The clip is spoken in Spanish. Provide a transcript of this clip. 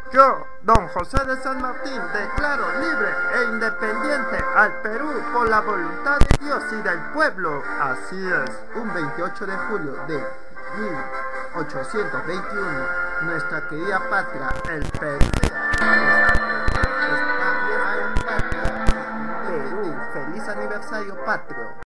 Yo, don José de San Martín, declaro libre e independiente al Perú por la voluntad de Dios y del pueblo. Así es, un 28 de julio de 1821, nuestra querida patria, el Perú, está Perú. Feliz aniversario patrio.